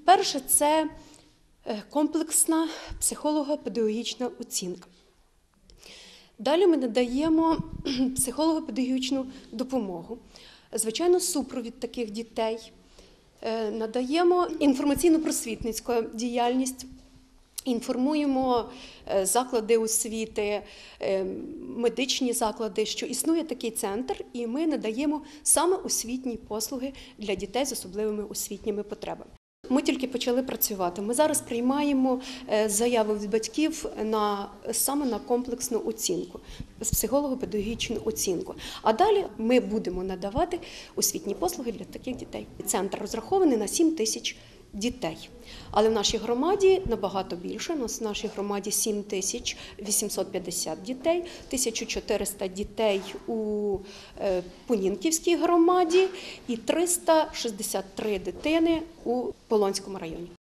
Перше – це комплексна психолого-педагогічна оцінка. Далі ми надаємо психолого-педагогічну допомогу, звичайно, супровід таких дітей, надаємо інформаційно-просвітницьку діяльність, інформуємо заклади освіти, медичні заклади, що існує такий центр, і ми надаємо саме освітні послуги для дітей з особливими освітніми потребами. Ми тільки почали працювати. Ми зараз приймаємо заяви від батьків саме на комплексну оцінку, психолого-педагогічну оцінку. А далі ми будемо надавати освітні послуги для таких дітей. Центр розрахований на 7 тисяч дітей. Але в нашій громаді набагато більше. У нас в нашій громаді 7850 дітей, 1400 дітей у Понінківській громаді і 363 дитини у Полонському районі.